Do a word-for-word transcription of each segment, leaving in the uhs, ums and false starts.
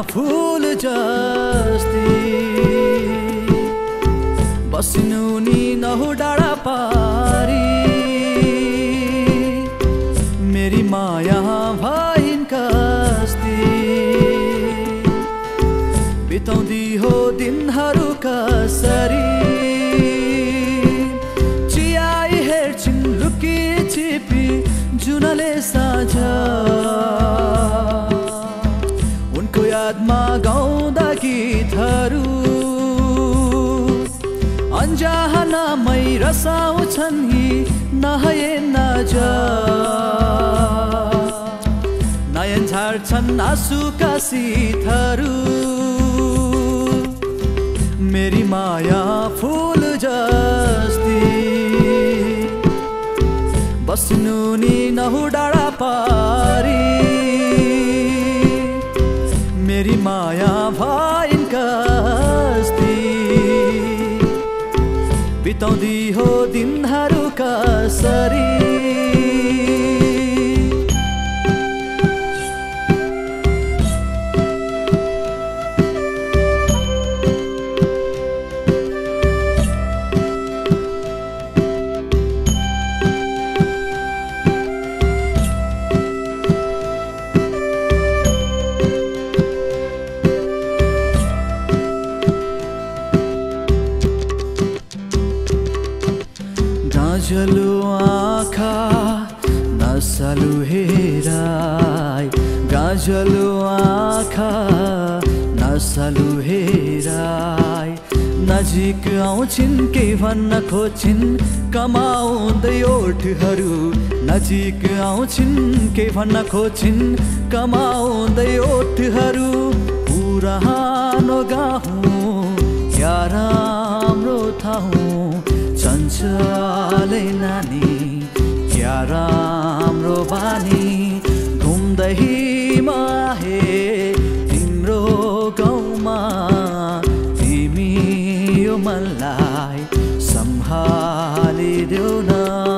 फूल जस्ती बस्नु नि नहु डाँडा पारी मेरी माया भइन् कस्ती बिताउँदी हो दिनहरू कसरी चियाई हेर्छिन् लुकी छिपी जुनले साँझ उनको यादमा गाउँदा गीतहरू अन्जाहानामै रसाउँछन् यी नहाए नजर नयन झार्छन् आँसुका शीतहरू मेरी माया फूल जस्ती बस्नु नि नहु डाँडा पारी मेरी माया भइन् कस्ती बिताउँदी हो दिनहरू कसरी गाजलो आँखा नसालु हेराई गाजलो आँखा नसालु हेराई नजिक आउँछिन् के भन्न खोज्छिन् कमाउँदै ओठहरू नजिक आउँछिन् के भन्न खोज्छिन् कमाउँदै ओठहरू पुरानो गाउँ या राम्रो ठाउँ चञ्चले नानी क्या राम्रो बानी घुम्दै माहे तिम्रो गाउँमा तिमी यो मनलाई सम्हालिदेऊ न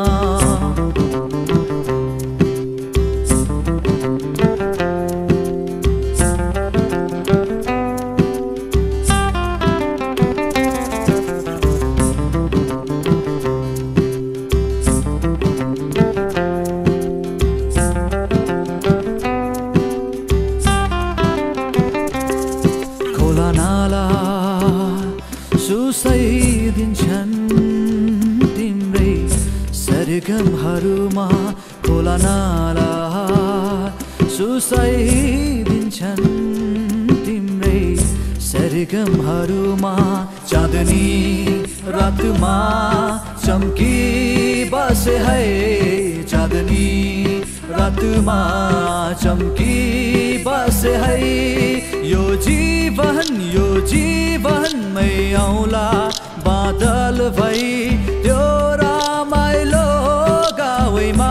सुसाइदिन्छन् तिम्रै सरगमहरूमा खोला नाला सुसाइदिन्छन् तिम्रै सरगमहरूमा चाँदनी रातमा चम्की बसे है चाँदनी रातमा चम्की बसे है यो जीवन यो जीवनमै आउला बादल भई त्यो रमाइलो गाउँमा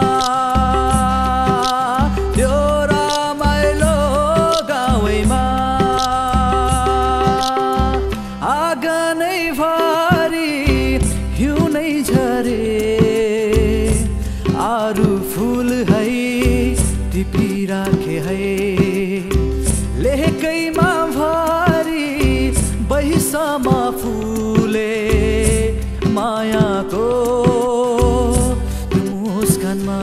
त्यो रमाइलो गाउँमा आँगनै भरि हिउँ नै झरे आरु फूल है टिपिराखे है लेहकैमा भारी बहिसामा फुले मायाको मुस्कानमा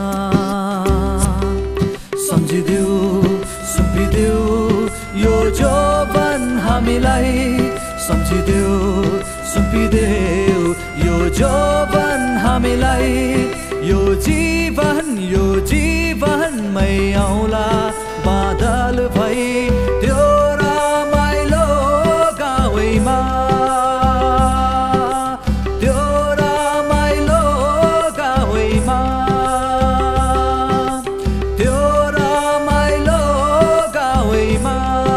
सम्झिदेऊ सुम्पिदेऊ यो जौवन हामीलाई सम्झिदेऊ सुम्पिदेऊ यो जौवन हामीलाई यो जीवन यो जीवनमै आउला बादल भई त्यो रमाइलो गाउँमा त्यो रमाइलो गाउँमा त्यो रमाइलो गाउँमा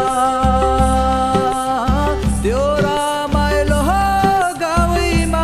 त्यो रमाइलो गाउँमा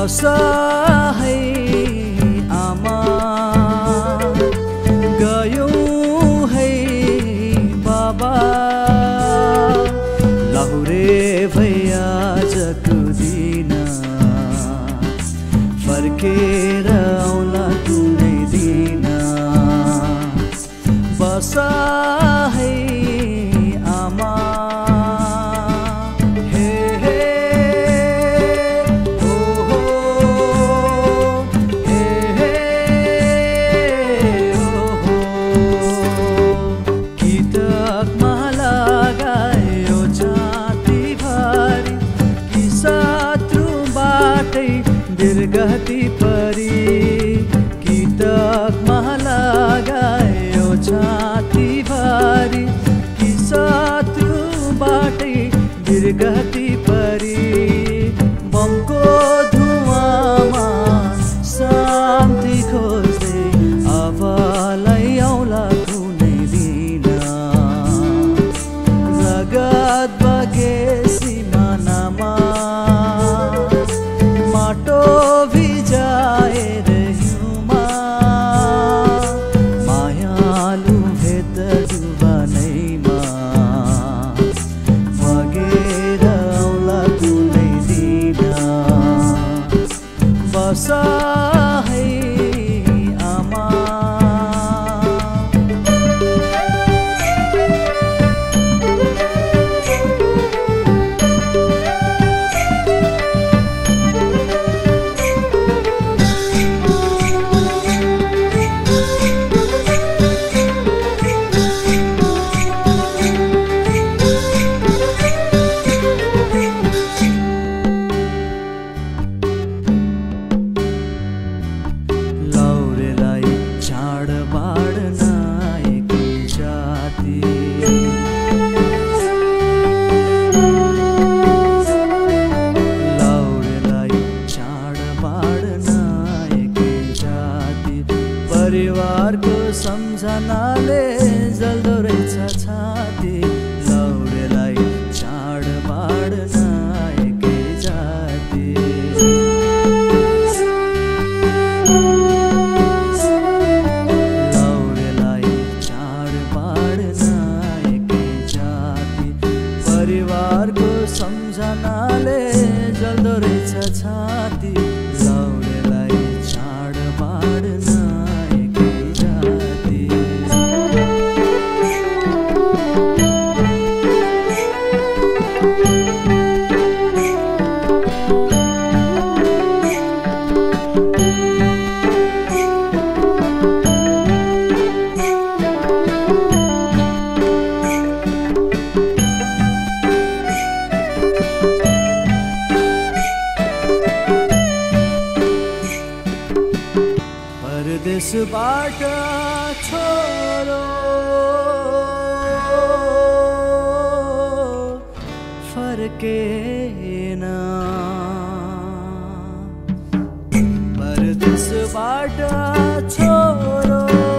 बस है आमा गयौँ है बाबा लाहुरे भैया आजको दिन फर्केर आउला कुनै दिन बस है आमा हे हे हो हो हे हे हो हो किताबमा लगायो छाती भारी कि शत्रुबाटै दुर्गति परी किताबमा लगायो छाती भारी कि शत्रुबाटै दुर्गति परी बमको धुवामा शान्ति खोज्दै आफूलाई आउला कुनै दिन रगत बगे सिमानामा माटो भिजाएर हिउँमा मायालु भेट जुवानैमा बगेर आउला कुनै दिन बस है आमा परिवारको सम्झनाले जल्दो रहेछ छाती लौरेलाई चाड बाड्न एकै जाति लौरेलाई चाड बाड्न एकै जाति परिवारको सम्झनाले जल्दो रहेछ छाती लौरेलाई चाड बाड्न परदेशबाट छोरो फर्केन परदेशबाट छोरो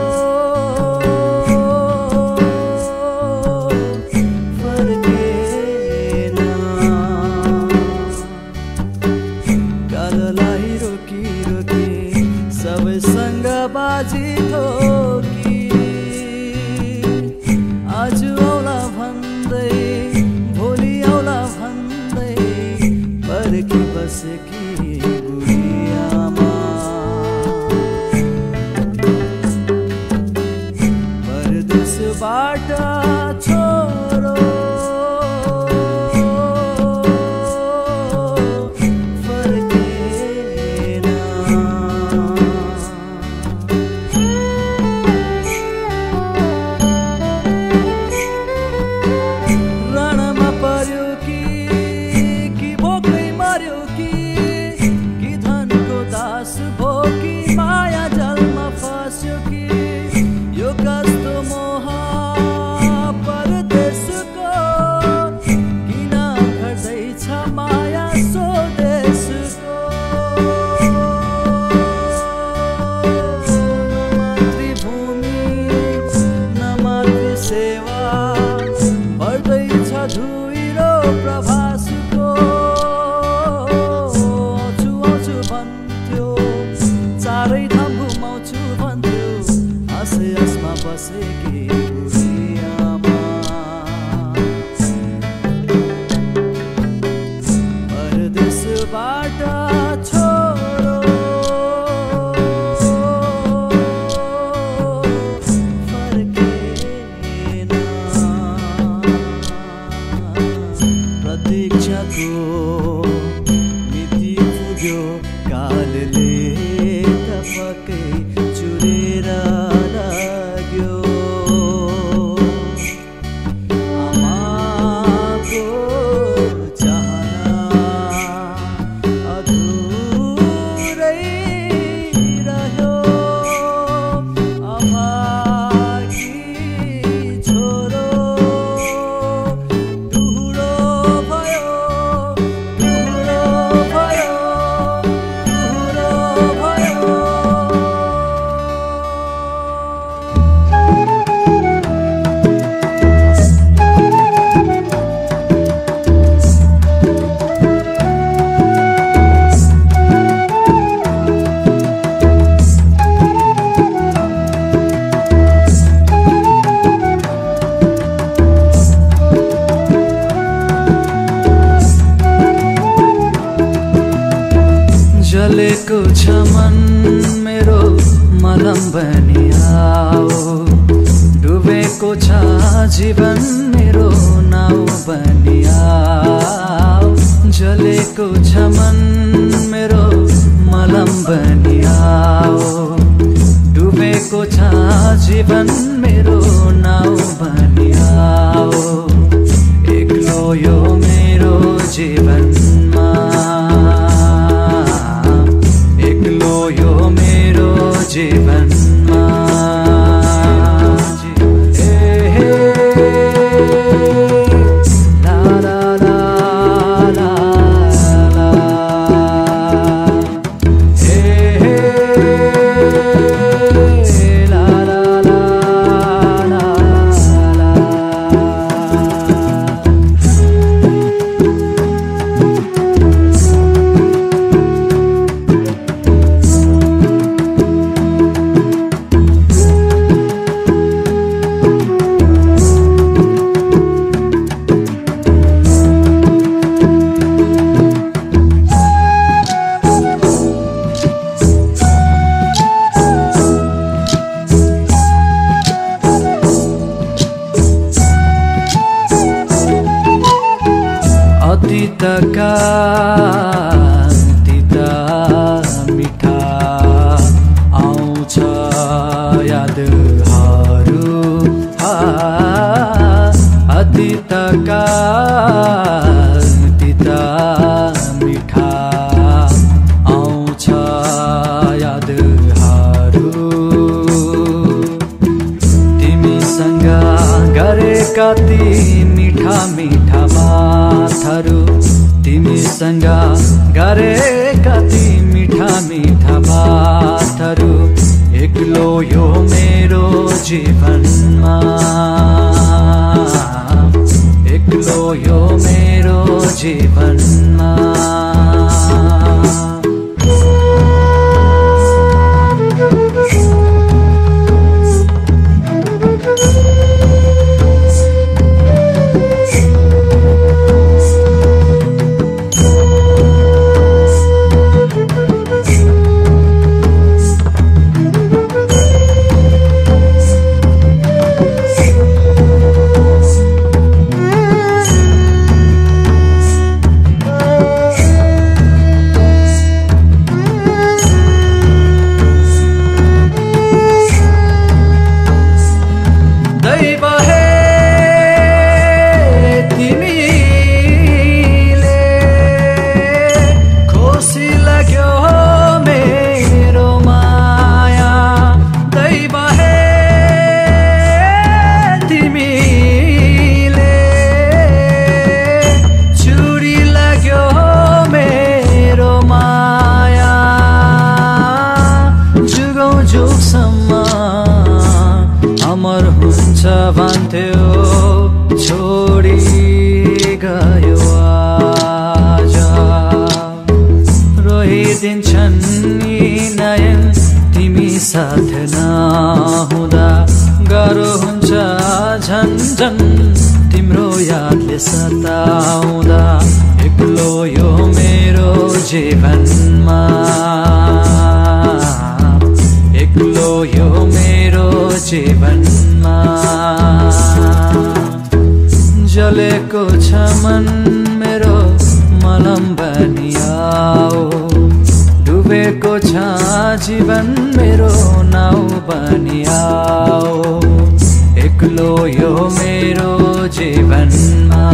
फर्केन काललाई रोकी रोकी सबैसँग बाजी ठोकी आज आउला भन्दै भोलि आउला भन्दै पर्खी बसेकी बुढी आमा परदेशबाट छोरो भोकी माया जलमा फस्यो कि यो कस्तो मोह परदेश राजा छोरो फर्केन प्रतीक्षाको मिति पुग्यो कालले टपकै चुरेर लाग्यो आमाको चाहना अधुरै रह्यो अभागी छोरो टुहुरो भयो टुहुरो भयो टुहुरो भयो जलेको छ मन मेरो मलम बनी आओ डुबेको छ जीवन मेरो नाउ बनी आओ जलेको छ मन मेरो मलम बनी आओ डुबेको छ जीवन मेरो नाउ बनी आओ एक्लो यो मेरो जीवनमा एक्लो यो मेरो जीवनमा ए हे ला ला ला ला ला ए हे ला ला ला ला ला अतीतका तिता मिठा आउँछ यादहरू अतीतका तिता मिठा आउँछ यादहरू तिमीसँग गरेका ती मिठा मिठा बातहरू तिमीसँग गरेका ती मिठा मिठा बातहरू एक्लो यो मेरो जीवनमा एक्लो यो मेरो जीवनमा अमर हुन्छ भन्थ्यो छोडी गयो आज रोइदिन्छन् नि नयन तिमी साथ नहुँदा गाह्रो हुन्छ झन् झन् तिम्रो यादले सताउँदा एक्लो यो मेरो जीवनमा, एक्लो यो मेरो जीवनमा। जलेको छ मन मेरो मलम बनियाओ, डुबेको छ जीवन मेरो नाउ बनियाओ, एक्लो यो मेरो जीवनमा,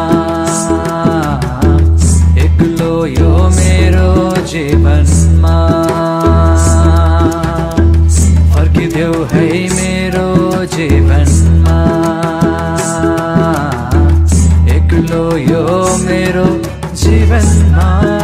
एक्लो यो मेरो जीवनमा। फर्किदेऊ है मेरो जीवनमा, एक्लो यो मेरो जीवनमा।